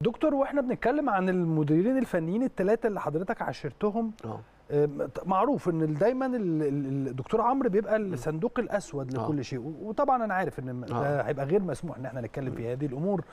دكتور، واحنا بنتكلم عن المديرين الفنيين الثلاثه اللي حضرتك عاشرتهم، معروف ان دايما الدكتور عمرو بيبقى الصندوق الاسود لكل شيء، وطبعا انا عارف ان ده هيبقى غير مسموح ان احنا نتكلم في هذه الامور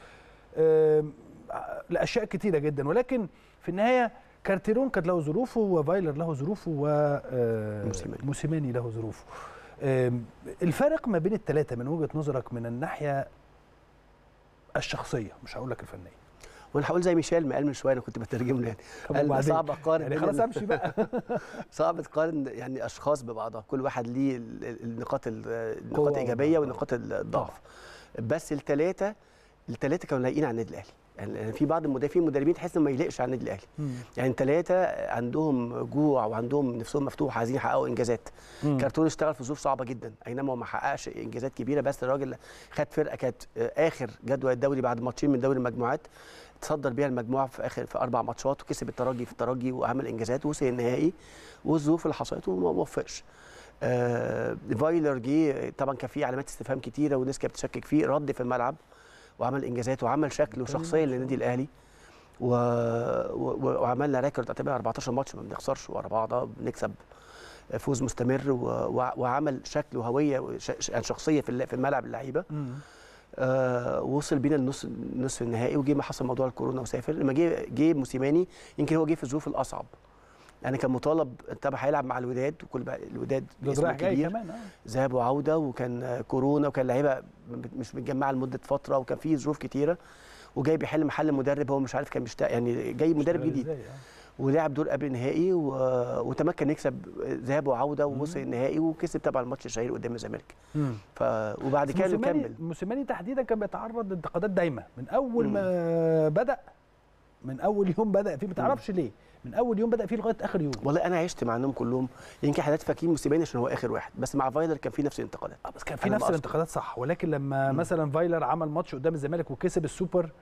لاشياء كتيره جدا، ولكن في النهايه كارتيرون كانت له ظروفه، وفايلر له ظروفه، وموسيماني له ظروفه. الفرق ما بين الثلاثه من وجهه نظرك من الناحيه الشخصيه، مش هقول لك الفنيه، وانا هقول زي ميشيل ما قال من شويه، انا كنت بترجم له يعني قال صعب اقارن يعني خلاص امشي بقى صعب تقارن يعني اشخاص ببعضها، كل واحد ليه النقاط الايجابيه والنقاط الضعف، بس الثلاثه كانوا لايقين على النادي الاهلي. يعني في بعض المدربين تحس انه ما يليقش على النادي الاهلي. يعني الثلاثه عندهم جوع وعندهم نفسهم مفتوح، عايزين يحققوا انجازات. كارتون اشتغل في ظروف صعبه جدا، اينما هو ما حققش انجازات كبيره، بس الراجل خد فرقه كانت اخر جدول الدوري بعد ماتشين من دوري المجموعات، تصدر بيها المجموعه في 4 ماتشات، وكسب الترجي في الترجي وعمل انجازات ووصل النهائي، والظروف اللي حصلت وما وفقش. فايلر جه طبعا كان فيه علامات استفهام كتيره والناس كانت بتشكك فيه، رد في الملعب وعمل انجازات وعمل شكل وشخصيه للنادي الاهلي، وعملنا ريكورد تقريبا 14 ماتش ما بنخسرش ورا بعض، بنكسب فوز مستمر، وعمل شكل وهويه يعني شخصيه في الملعب اللعيبه. وصل بينا النصف النهائي، وجه ما حصل موضوع الكورونا وسافر. لما جه موسيماني يمكن هو جه في الظروف الاصعب، يعني كان مطالب طبعا هيلعب مع الوداد، وكل بقى الوداد اسمه كبير ذهاب وعوده، وكان كورونا، وكان لعيبه مش متجمعه لمده فتره، وكان في ظروف كتيره، وجاي بيحل محل مدرب هو مش عارف كان مشتاق، يعني جاي مدرب جديد، ولعب دور قبل النهائي وتمكن يكسب ذهاب وعوده، ووصل النهائي وكسب طبعا الماتش الشهير قدام الزمالك. وبعد كده كمل. موسيماني تحديدا كان بيتعرض لانتقادات دايما من اول ما بدا، من اول يوم بدا فيه، ما تعرفش ليه، من اول يوم بدا فيه لغايه اخر يوم. والله انا عشت مع انهم كلهم، يمكن حضرتك فاكرين موسيماني عشان هو اخر واحد، بس مع فايلر كان في نفس الانتقادات. بس كان في نفس الانتقادات صح، ولكن لما مثلا فايلر عمل ماتش قدام الزمالك وكسب السوبر،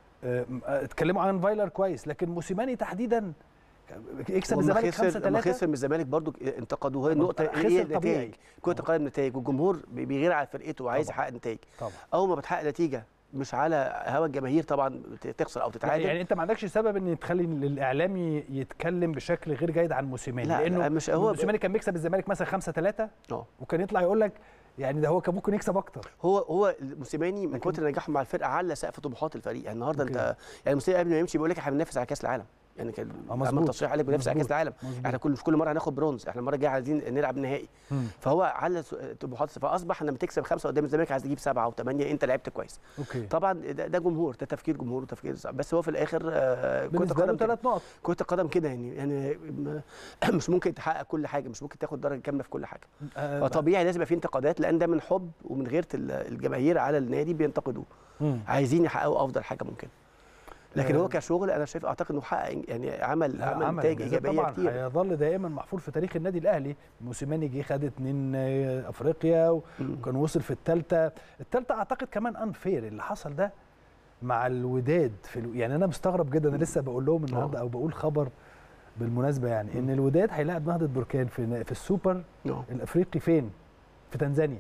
اتكلموا عن فايلر كويس، لكن موسيماني تحديدا يكسب الزمالك 5-3. لما خسر من الزمالك برضه انتقدوه. هي النقطه ايه؟ النتائج. كره القدم نتائج، والجمهور بيغير على فرقته وعايز يحقق نتائج. اول ما بتحقق نتيجه مش على هوا الجماهير طبعا تخسر او تتعادل. يعني انت ما عندكش سبب ان تخلي الاعلامي يتكلم بشكل غير جيد عن موسيماني، لانه مش هو موسيماني كان بيكسب الزمالك مثلا 5-3 وكان يطلع يقول لك يعني ده هو كان ممكن يكسب اكتر. هو موسيماني من كتر نجاحه مع الفرقه علّى سقف طموحات الفريق. يعني النهارده انت يعني موسيماني قبل ما يمشي بيقول لك احنا بننافس على كاس العالم، يعني كان عمل تصريح عليه بنفس كاس العالم، احنا كل مره هناخد برونز، احنا المره الجايه عايزين نلعب نهائي. فهو على طموحات، فاصبح لما تكسب 5 قدام الزمالك عايز تجيب 7 و8، انت لعبت كويس. طبعا ده جمهور، ده تفكير جمهور وتفكير صعب، بس هو في الاخر كره القدم 3 نقط، كره القدم كده يعني مش ممكن تحقق كل حاجه، مش ممكن تاخد درجه كامله في كل حاجه. فطبيعي لازم يبقى في انتقادات، لان ده من حب ومن غيره الجماهير على النادي بينتقدوه، عايزين يحققوا افضل حاجه ممكن. لكن هو كشغل انا شايف اعتقد انه حقق يعني عمل نتائج ايجابيه طبعا كتير. هيظل دائما محفور في تاريخ النادي الاهلي. موسيماني جه خد 2 افريقيا وكان وصل في الثالثه اعتقد كمان انفير اللي حصل ده مع الوداد يعني انا مستغرب جدا. انا لسه بقول لهم النهارده او بقول خبر بالمناسبه يعني ان الوداد هيلاعب نهضه بركان في السوبر الافريقي فين؟ في تنزانيا.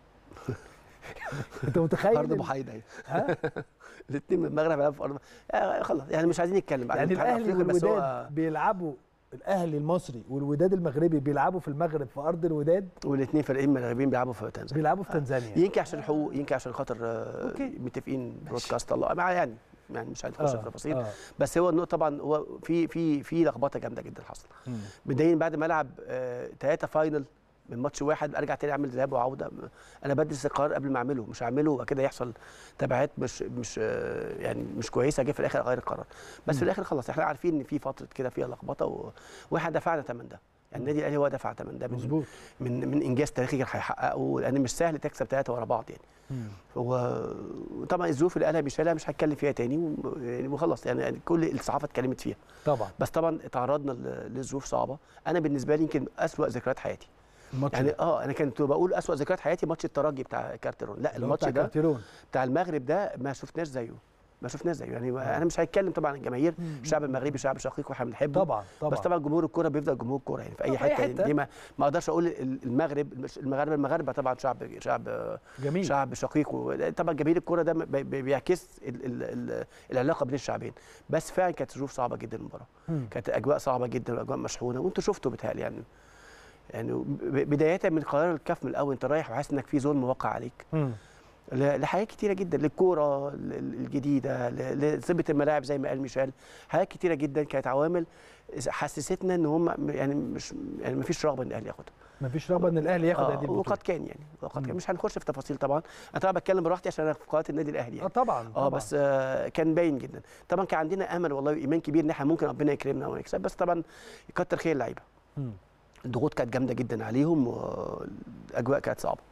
انت متخيل؟ ارض محايده الاثنين من المغرب هيلعبوا في ارض خلاص يعني مش عايزين نتكلم يعني الاهلي والوداد بيلعبوا، الاهلي المصري والوداد المغربي بيلعبوا في المغرب في ارض الوداد، والاثنين فريقين مغربيين بيلعبوا في تنزانيا. يمكن عشان الحقوق، يمكن عشان خاطر متفقين برودكاست الله يعني مش هنخش في تفاصيل. بس هو النقطه طبعا هو في لخبطه جامده جدا حصل. بدايه بعد ما العب 3 فاينل من ماتش واحد ارجع تاني اعمل ذهاب وعوده. انا بدرس القرار قبل ما اعمله، مش هعمله وكده يحصل تبعات مش كويسه، جه في الاخر اغير القرار. بس في الاخر خلاص احنا عارفين ان في فتره كده فيها لخبطه واحنا دفعنا ثمن ده. يعني النادي الاهلي هو دفع ثمن ده من انجاز تاريخي كان هيحققه، لان مش سهل تكسب 3 ورا بعض يعني. هو طبعا الظروف اللي قالها بيشيلها مش هتكلم فيها تاني وخلاص يعني كل الصحافه اتكلمت فيها طبعا. بس طبعا تعرضنا لظروف صعبه. انا بالنسبه لي يمكن اسوأ ذكريات حياتي يعني انا كنت بقول اسوأ ذكريات حياتي ماتش الترجي بتاع كارتيرون. لا الماتش ده بتاع المغرب ده ما شفناش زيه ما شفناش زيه يعني. انا مش هتكلم طبعا عن الجماهير، الشعب المغربي شعب شقيق واحنا بنحبه طبعا بس طبعا جمهور الكوره بيفضل جمهور الكوره يعني في اي حته, يعني دي ما اقدرش اقول المغاربه طبعا شعب جميل، شعب شقيق، طبعا جماهير الكوره ده بيعكس العلاقه بين الشعبين. بس فعلا كانت ظروف صعبه جدا المباراه، كانت اجواء صعبه جدا واجواء مشحونه، وانتوا شفتوا بيتهيألي يعني بدايه من قرار الكاف من الاول، انت رايح وحاسس انك في ظلم واقع عليك لحاجات كتيره جدا، للكوره الجديده، لثبه الملاعب زي ما قال ميشيل، حاجات كتيره جدا كانت عوامل حسستنا ان هم يعني ما فيش رغبه ان الاهلي ياخدها، ما فيش رغبه ان الاهلي ياخد هذه البطوله. وقد كان يعني مش هنخش في تفاصيل طبعا، انا طبعا بتكلم براحتي عشان انا في قناه النادي الاهلي يعني. طبعا بس كان باين جدا طبعا، كان عندنا امل والله وايمان كبير ان احنا ممكن ربنا يكرمنا ونكسب، بس طبعا يكتر خير اللعيبه، الضغوط كانت جامده جدا عليهم والاجواء كانت صعبه.